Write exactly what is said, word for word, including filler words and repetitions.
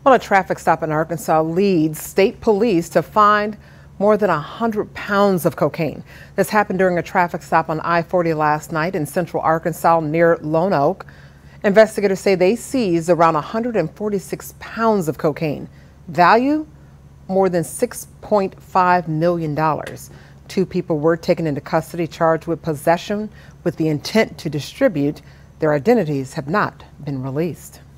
Well, a traffic stop in Arkansas leads state police to find more than one hundred pounds of cocaine. This happened during a traffic stop on I forty last night in central Arkansas near Lone Oak. Investigators say they seized around one hundred forty-six pounds of cocaine. Value? More than six point five million dollars. Two people were taken into custody charged with possession with the intent to distribute. Their identities have not been released.